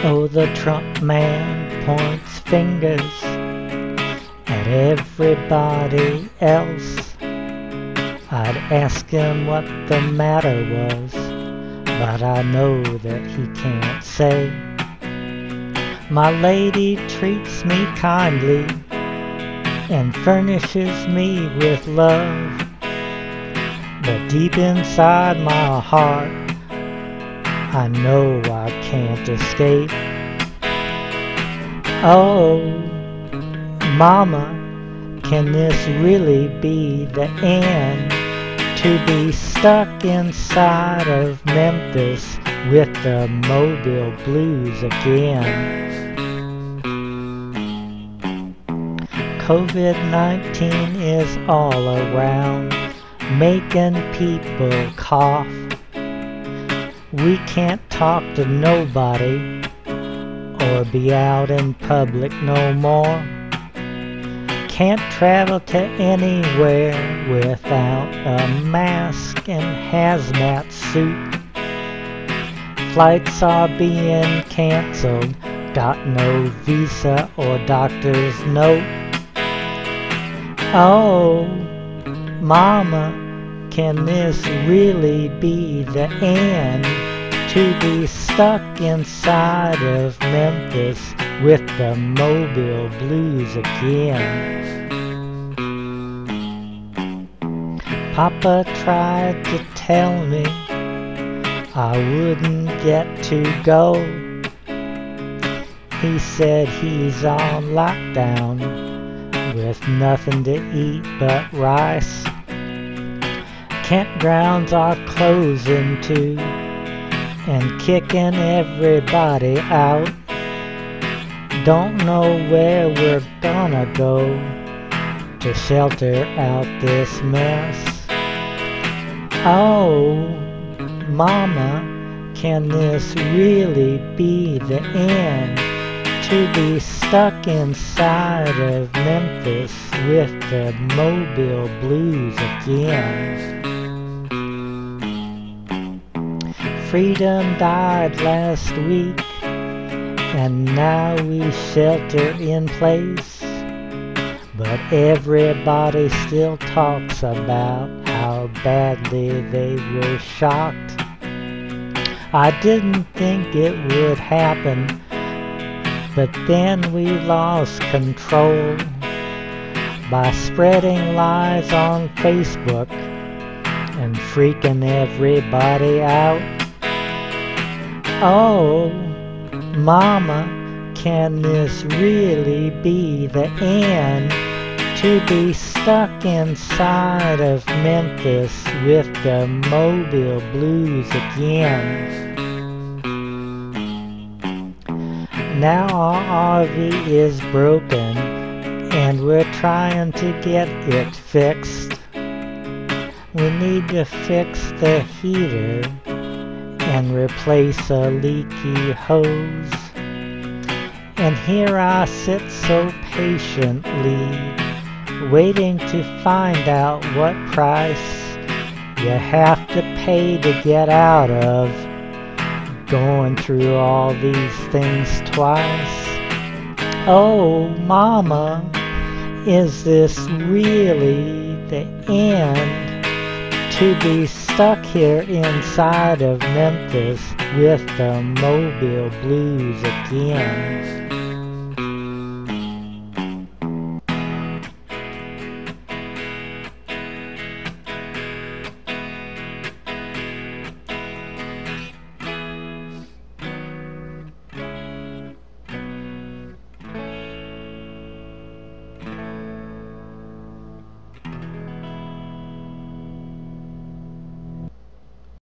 Oh, the Trump man points fingers at everybody else. I'd ask him what the matter was, but I know that he can't say. My lady treats me kindly and furnishes me with love, but deep inside my heart I know I can't escape. Oh, Mama, can this really be the end? To be stuck inside of Memphis with the Mobile Blues again. COVID-19 is all around, making people cough. We can't talk to nobody or be out in public no more. Can't travel to anywhere without a mask and hazmat suit. Flights are being canceled, got no visa or doctor's note. Oh, Mama, can this really be the end? To be stuck inside of Memphis with the Mobile Blues again. Papa tried to tell me I wouldn't get to go. He said he's on lockdown with nothing to eat but rice. Campgrounds are closing too and kicking everybody out. Don't know where we're gonna go to shelter out this mess. Oh, Mama, can this really be the end? To be stuck inside of Memphis with the Mobile Blues again. Freedom died last week, and now we shelter in place. But everybody still talks about how badly they were shocked. I didn't think it would happen, but then we lost control by spreading lies on Facebook and freaking everybody out. Oh, Mama, can this really be the end? To be stuck inside of Memphis with the Mobile Blues again. Now our RV is broken and we're trying to get it fixed. We need to fix the heater and replace a leaky hose. And here I sit so patiently, waiting to find out what price you have to pay to get out of going through all these things twice. Oh, Mama, is this really the end? To be stuck here inside of Memphis with the Mobile Blues again.